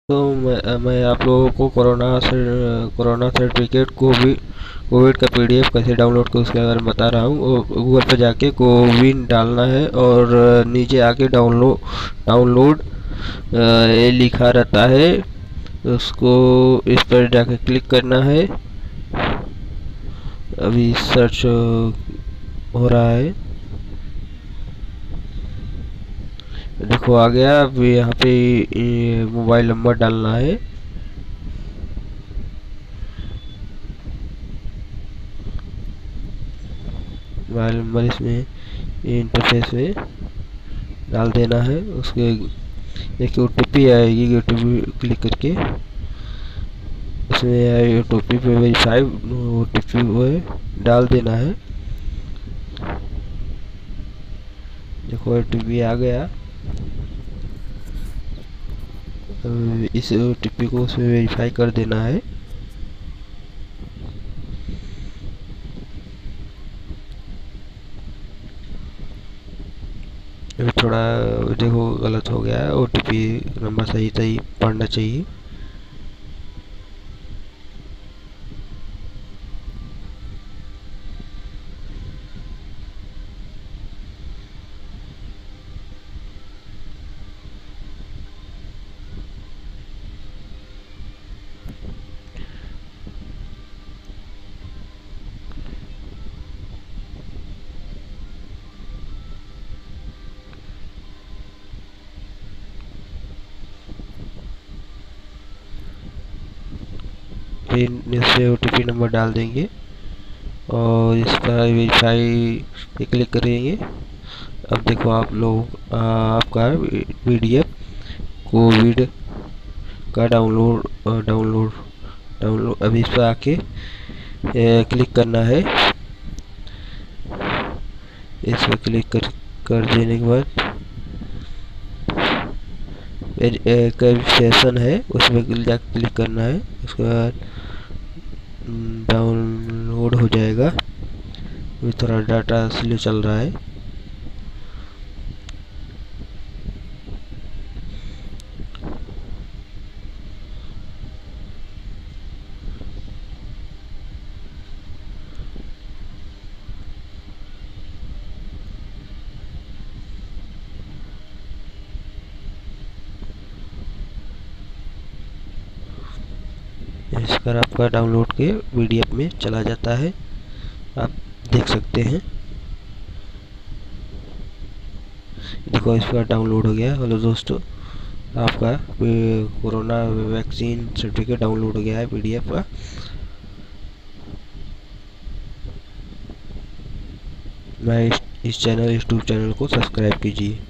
तो मैं आप लोगों को कोरोना सर्टिफिकेट कोविड का पीडीएफ कैसे डाउनलोड कर उसके बारे में बता रहा हूँ। गूगल पर जाके कोविन डालना है और नीचे आके डाउनलोड ये लिखा रहता है, उसको इस पर जाके क्लिक करना है। अभी सर्च हो रहा है, देखो आ गया। अब यहाँ पे मोबाइल नंबर डालना है। मोबाइल नंबर इसमें इंटरफेस में डाल देना है। उसके एक ओटीपी आएगी, ओटीपी क्लिक करके इसमें ओटीपी पे वेरीफाई ओटीपी वो डाल देना है। देखो ओटीपी आ गया। इस ओटीपी को उसमें वेरीफाई कर देना है। अभी थोड़ा देखो गलत हो गया है, ओटीपी नंबर सही सही पढ़ना चाहिए। फिर इससे ओटीपी नंबर डाल देंगे और इस पर वेरीफाई पे क्लिक करेंगे। अब देखो आप लोग आपका पीडीएफ कोविड का डाउनलोड अभी इस पर आके क्लिक करना है। इस पर क्लिक कर देने के बाद सेशन है उसमें जाकर क्लिक करना है। उसके बाद डाउनलोड हो जाएगा। अभी थोड़ा डाटा स्लो चल रहा है। इस पर आपका डाउनलोड के पीडीएफ में चला जाता है, आप देख सकते हैं। देखो इस पर डाउनलोड हो गया। हेलो दोस्तों, आपका कोरोना वैक्सीन सर्टिफिकेट डाउनलोड हो गया है पीडीएफ का। मैं इस यूट्यूब चैनल को सब्सक्राइब कीजिए।